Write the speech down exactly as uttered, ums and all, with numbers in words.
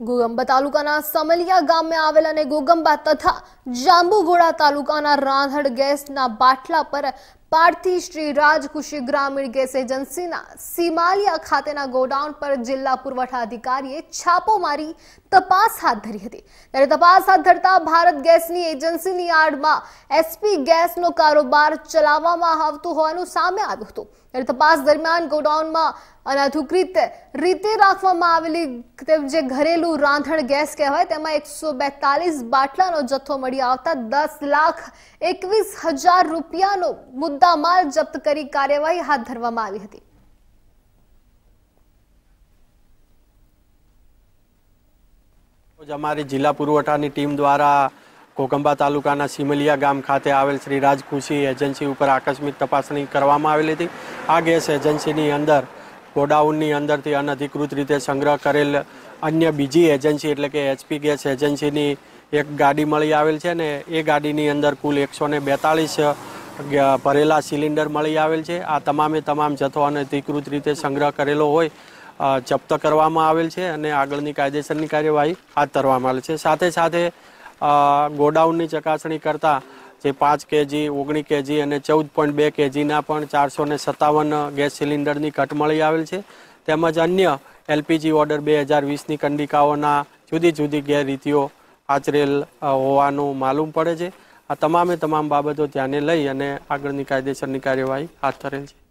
ગોગંબા તાલુકાના સમલિયા ગામે આવેલ અને ગોગંબા તથા જાંબુઘોડા તાલુકાના રાંધણ ગેસના બાટલા પર પાડતી શ્રી રાજખુશી ગ્રામીણ ગેસ એજન્સીના સીમાલિયા ખાતેના ગોડાઉન પર જિલ્લા પુરવઠા અધિકારીએ છાપો મારી તપાસ હાથ ધરી હતી। ત્યારે તપાસ હાથ ધરતા ભારત ગેસની એજન્સીની આડમાં એસપી ગેસનો કારોબાર ચલાવવામાં આવતો હોવાનું સામે આવ્યું હતું। ત્યારે તપાસ દરમિયાન ગોડાઉનમાં અનધિકૃત રીતે રાખવામાં આવેલી જે ઘરેલું રાંધણ ગેસ કહેવાય તેમાં એકસો બેતાલીસ બાટલાનો જથ્થો મળી આવતા દસ લાખ એકવીસ હજાર રૂપિયાનો મુદ્દામાલ જપ્ત કરી કાર્યવાહી હાથ ધરવામાં આવી હતી। અમારી જિલ્લા પુરવઠાની ટીમ દ્વારા ગોગંબા તાલુકાના સિમલિયા ગામ ખાતે આવેલ શ્રી રાજખુશી એજન્સી ઉપર આકસ્મિક તપાસણી કરવામાં આવેલી હતી। આ ગેસ એજન્સીની અંદર ગોડાઉનની અંદરથી અનધિકૃત રીતે સંગ્રહ કરેલ અન્ય બીજી એજન્સી એટલે કે એચપી ગેસ એજન્સીની એક ગાડી મળી આવેલ છે ને એ ગાડીની અંદર કુલ એકસો ને બેતાલીસ ભરેલા સિલિન્ડર મળી આવેલ છે। આ તમામે તમામ જથ્થો અનધિકૃત રીતે સંગ્રહ કરેલો હોય જપ્ત કરવામાં આવેલ છે અને આગળની કાયદેસરની કાર્યવાહી હાથ ધરવામાં આવેલ છે। સાથે સાથે ગોડાઉનની ચકાસણી કરતા જે પાંચ કેજી ઓગણીસ કેજી અને ચૌદ પોઈન્ટ બે કેજીના પણ ચારસો ને સત્તાવન ગેસ સિલિન્ડરની કટ મળી આવેલ છે તેમજ અન્ય એલપીજી ઓર્ડર બે હજાર વીસની કંડિકાઓના જુદી જુદી ગેરરીતિઓ આચરેલ હોવાનું માલુમ પડે છે। આ તમામે તમામ બાબતો ધ્યાને લઈ અને આગળની કાયદેસરની કાર્યવાહી હાથ ધરેલ છે।